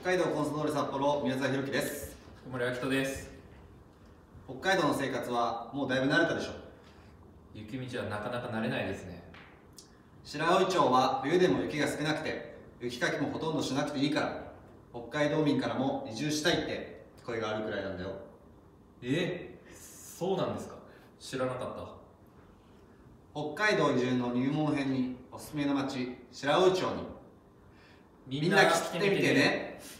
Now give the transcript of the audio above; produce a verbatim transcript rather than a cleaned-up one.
北海道コンソドーレ札幌宮沢弘樹です。 小森明人です。 北海道の生活はもうだいぶ慣れたでしょ。 雪道はなかなか慣れないですね。 白老町は冬でも雪が少なくて雪かきもほとんどしなくていいから北海道民からも移住したいって声があるくらいなんだよ。 えそうなんですか。知らなかった。 北海道移住の入門編におすすめの町白老町にみんな来てみてね。